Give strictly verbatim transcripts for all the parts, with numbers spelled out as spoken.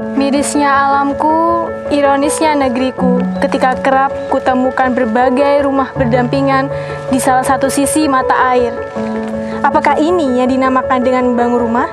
Mirisnya alamku, ironisnya negeriku, ketika kerap kutemukan berbagai rumah berdampingan di salah satu sisi mata air. Apakah ini yang dinamakan dengan membangun rumah?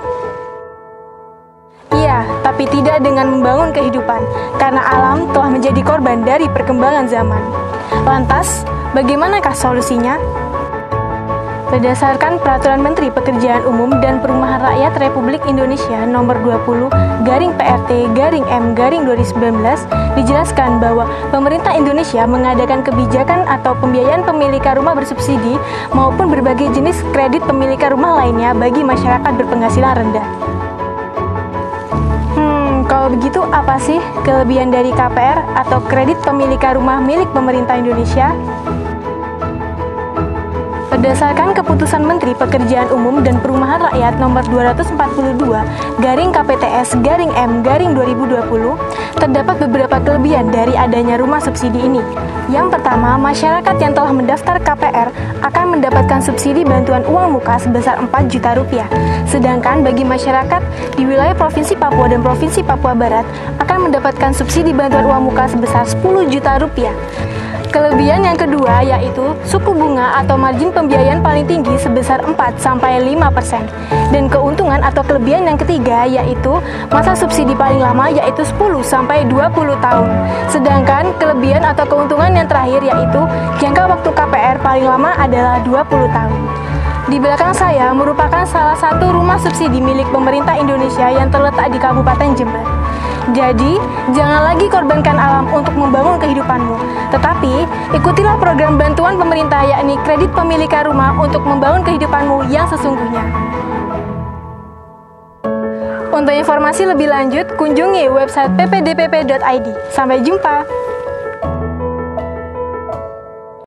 Iya, tapi tidak dengan membangun kehidupan, karena alam telah menjadi korban dari perkembangan zaman. Lantas, bagaimanakah solusinya? Berdasarkan Peraturan Menteri Pekerjaan Umum dan Perumahan Rakyat Republik Indonesia Nomor dua puluh garing P R T garing M garing dua ribu sembilan belas, dijelaskan bahwa pemerintah Indonesia mengadakan kebijakan atau pembiayaan pemilikan rumah bersubsidi maupun berbagai jenis kredit pemilikan rumah lainnya bagi masyarakat berpenghasilan rendah. Hmm, kalau begitu apa sih kelebihan dari K P R atau kredit pemilikan rumah milik pemerintah Indonesia? Berdasarkan Keputusan Menteri Pekerjaan Umum dan Perumahan Rakyat Nomor dua ratus empat puluh dua garing K P T S garing M garing dua ribu dua puluh, terdapat beberapa kelebihan dari adanya rumah subsidi ini. Yang pertama, masyarakat yang telah mendaftar K P R akan mendapatkan subsidi bantuan uang muka sebesar empat juta rupiah. Sedangkan bagi masyarakat di wilayah Provinsi Papua dan Provinsi Papua Barat akan mendapatkan subsidi bantuan uang muka sebesar sepuluh juta rupiah. Kelebihan yang kedua yaitu suku bunga atau margin pembiayaan paling tinggi sebesar empat sampai lima persen. Dan keuntungan atau kelebihan yang ketiga yaitu masa subsidi paling lama yaitu sepuluh sampai dua puluh tahun. Sedangkan kelebihan atau keuntungan yang terakhir yaitu jangka waktu K P R paling lama adalah dua puluh tahun. Di belakang saya merupakan salah satu rumah subsidi milik pemerintah Indonesia yang terletak di Kabupaten Jember. Jadi, jangan lagi korbankan alam untuk membangun kehidupanmu, tetapi ikutilah program bantuan pemerintah yakni kredit pemilikan rumah untuk membangun kehidupanmu yang sesungguhnya. Untuk informasi lebih lanjut, kunjungi website p p d p p dot i d. Sampai jumpa!